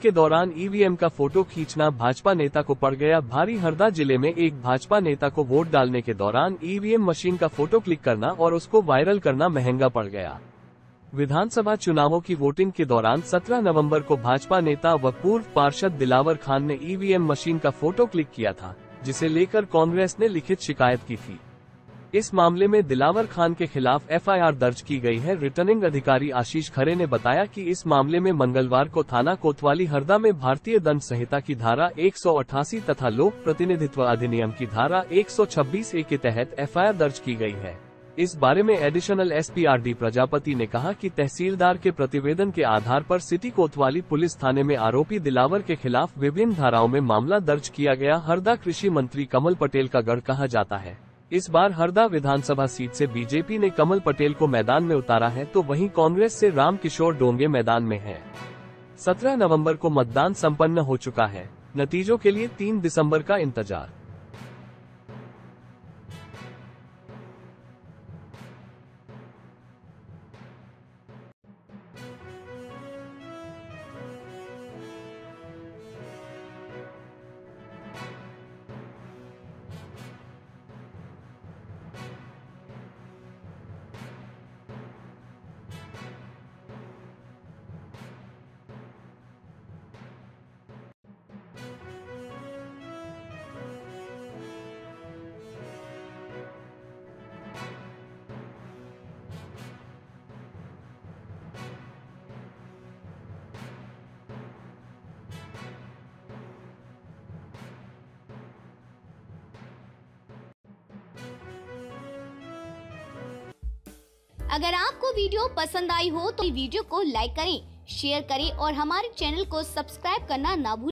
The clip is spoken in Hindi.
के दौरान ईवीएम का फोटो खींचना भाजपा नेता को पड़ गया भारी। हरदा जिले में एक भाजपा नेता को वोट डालने के दौरान ईवीएम मशीन का फोटो क्लिक करना और उसको वायरल करना महंगा पड़ गया। विधानसभा चुनावों की वोटिंग के दौरान 17 नवंबर को भाजपा नेता व पूर्व पार्षद दिलावर खान ने ईवीएम मशीन का फोटो क्लिक किया था, जिसे लेकर कांग्रेस ने लिखित शिकायत की थी। इस मामले में दिलावर खान के खिलाफ एफआईआर दर्ज की गई है। रिटर्निंग अधिकारी आशीष खरे ने बताया कि इस मामले में मंगलवार को थाना कोतवाली हरदा में भारतीय दंड संहिता की धारा 188 तथा लोक प्रतिनिधित्व अधिनियम की धारा 126A के तहत एफआईआर दर्ज की गई है। इस बारे में additional SP R D Prajapati ने कहा कि तहसीलदार के प्रतिवेदन के आधार पर सिटी कोतवाली पुलिस थाने में आरोपी दिलावर के खिलाफ विभिन्न धाराओं में मामला दर्ज किया गया। हरदा कृषि मंत्री कमल पटेल का गढ़ कहा जाता है। इस बार हरदा विधानसभा सीट से बीजेपी ने कमल पटेल को मैदान में उतारा है, तो वहीं कांग्रेस से रामकिशोर डोंगे मैदान में हैं। 17 नवंबर को मतदान संपन्न हो चुका है। नतीजों के लिए 3 दिसंबर का इंतजार। अगर आपको वीडियो पसंद आई हो तो वीडियो को लाइक करें, शेयर करें और हमारे चैनल को सब्सक्राइब करना ना भूलें।